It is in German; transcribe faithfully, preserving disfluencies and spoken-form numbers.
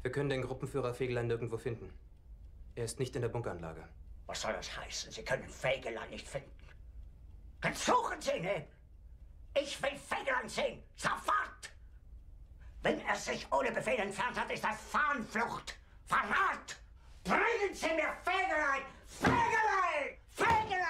Wir können den Gruppenführer Fegelein nirgendwo finden. Er ist nicht in der Bunkeranlage. Was soll das heißen? Sie können Fegelein nicht finden. Dann suchen Sie ihn eben. Ich will Fegelein sehen. Sofort! Wenn er sich ohne Befehl entfernt hat, ist das Fahnenflucht. Verrat! Bringen Sie mir Fegelein! Fegelein! Fegelein!